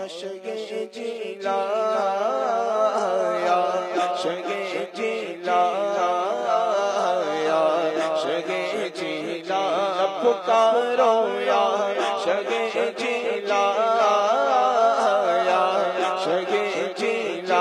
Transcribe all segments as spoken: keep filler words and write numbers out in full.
شگے جیلا یا شگے جیلا یا شگے جیلا پکارو یا شگے جیلا یا شگے جیلا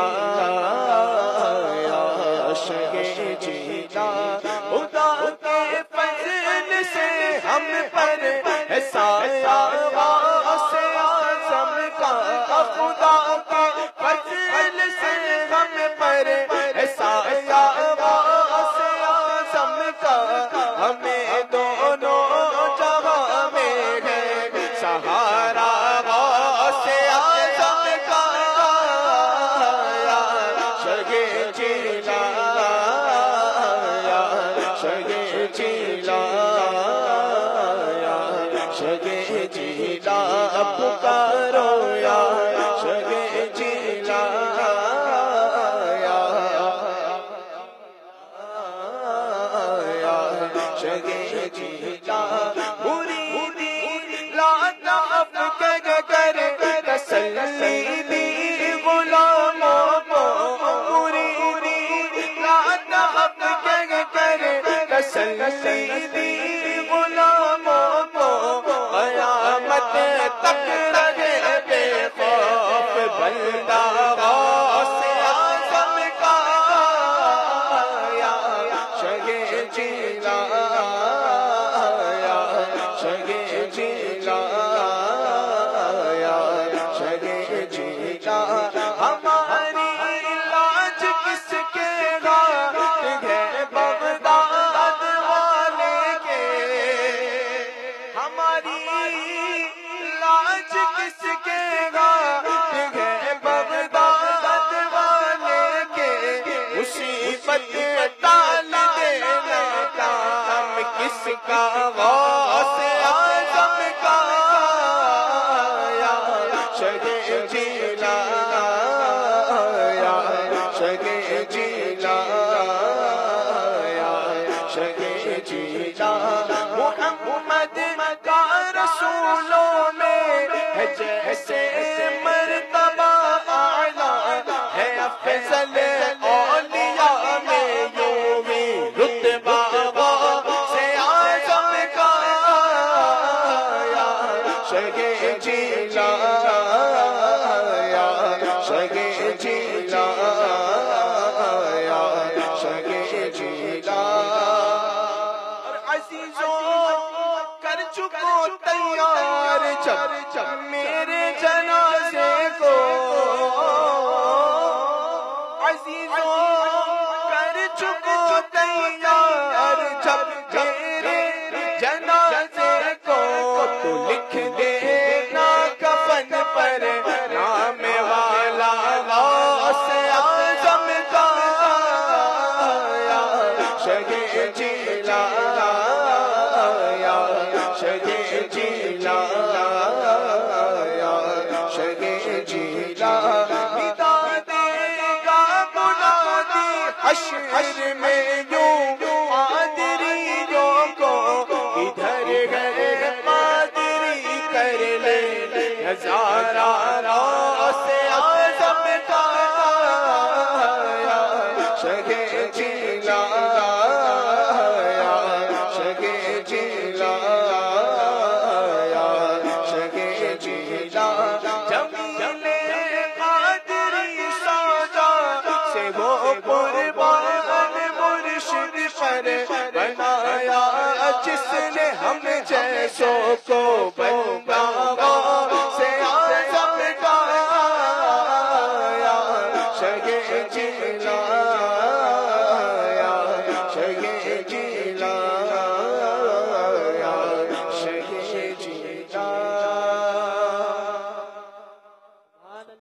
یا شگے جیلا خدا کے فضل سے ہم پر ہے سایہ غوث اعظم کا خدا کے فضل سے ہم پر ہے سایہ غوث اعظم کا ہمیں دونوں جہاں میں ہے سہارا غوث اعظم کا یا شگے جیلا یا شگے جیلا یا شگے جیلا پکارو یا شگے جیلا یا شگے جیلا مریدی لاتا اپنے گر تسلی دی غلاموں کو مریدی لاتا اپنے گر تسلی دی غلاموں کو قیامت تک رہے بے خوف بندہ غوث اعظم کا یا شگے جیلا یا شگے جیلا یا شگے جیلا ہماری لاج کس کے گھر ہے بغداد والے کے ہماری لاج کس کے گھر ہے بغداد والے کے مصیبت ٹال دینا کام کس کا غوث اعظم کا یا شگے جیلا یا شگے جیلا یا شگے جیلا محمد کا رسولوں میں ہے جیسے مرتبہ اعلیٰ ہے افضل اولیاء میں یوں ہی رتبہ غوث اعظم کا یا شگے جیلا یا شگے جیلا یا شگے جیلا عزیزوں کر چکو تیار جب جب میرے جنازے کو عزیزوں کر چکو تیار جب میرے جنازے کو تو لکھ دینا کفن پر نام والا غوث اعظم کا یا شگے جیلا یا شگے جیلا یا شگے جیلا ندا دے گا منادی حشر میں یوں قادریوں کو ادھر گئے قادری کر لے ہزارہ غوث اعظم کا یا شگے جیلا یا شگے جیلا یا شگے جیلا جمیل قادری سودا سے وہ قربان مرشد پر بنایا جس نے ہم جیسوں کو بن